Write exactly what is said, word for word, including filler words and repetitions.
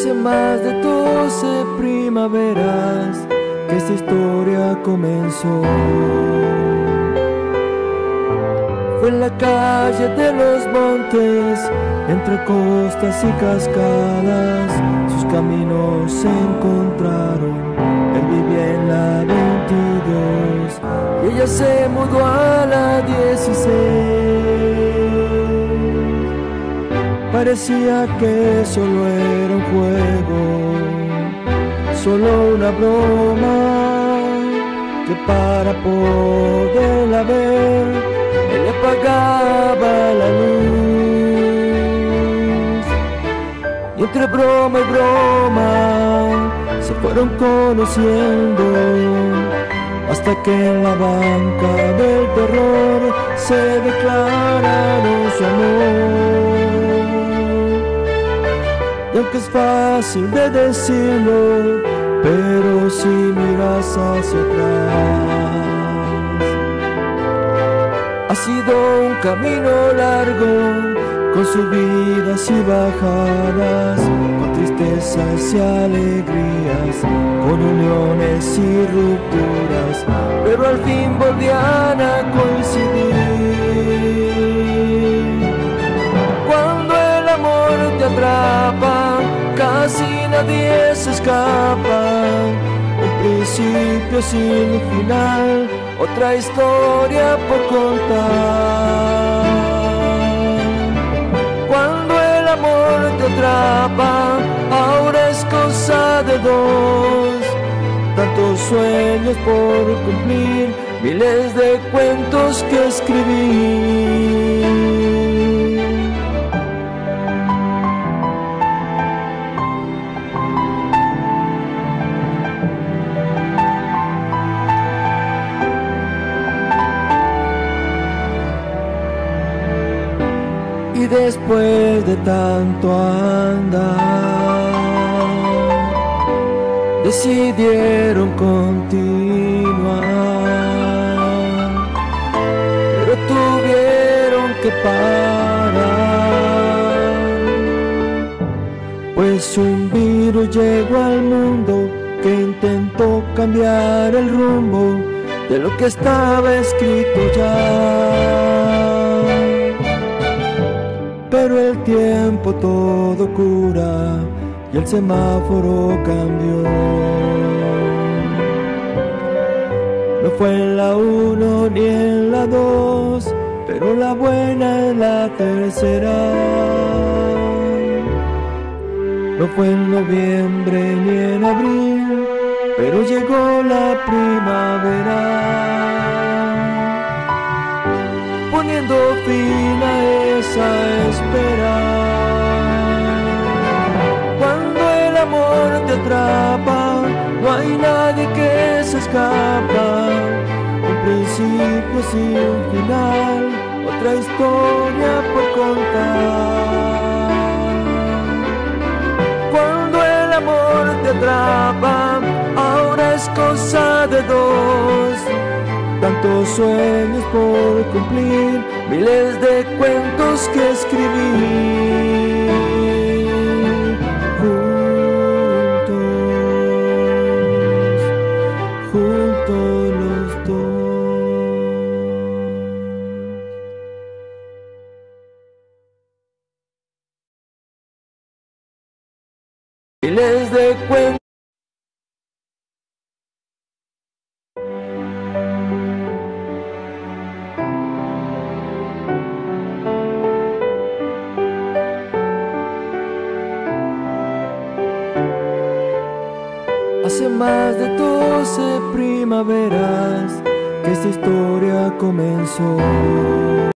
Hace más de doce primaveras que esta historia comenzó. Fue en la calle de los montes, entre costas y cascadas, sus caminos se encontraron. Él vivía en la veintidós y ella se mudó a la dieciséis. Parecía que solo era un juego, solo una broma, que para poderla ver él le pagaba la luz. Y entre broma y broma se fueron conociendo, hasta que en la banca del terror se declararon su amor. Y aunque es fácil de decirlo, pero si miras hacia atrás, ha sido un camino largo, con subidas y bajadas, con tristezas y alegrías, con uniones y rupturas, pero al fin volvían a coincidir. Cuando el amor te atrapa, casi nadie se escapa. Un principio sin final, otra historia por contar. Cuando el amor te atrapa, ahora es cosa de dos. Tantos sueños por cumplir, miles de cuentos que escribir. Y después de tanto andar, decidieron continuar, pero tuvieron que parar, pues un virus llegó al mundo que intentó cambiar el rumbo de lo que estaba escrito ya. Pero el tiempo todo cura y el semáforo cambió. No fue en la uno ni en la dos, pero la buena es la tercera. No fue en noviembre ni en abril, pero llegó la primavera, poniendo fin a esa espera. Cuando el amor te atrapa, no hay nadie que se escapa. Un principio sin un final, otra historia por contar. Cuando el amor te atrapa, ahora es cosa de dos. Tantos sueños por cumplir, miles de cuentos que escribir. Juntos, juntos los dos. Miles de cuentos. Hace más de doce primaveras que esta historia comenzó.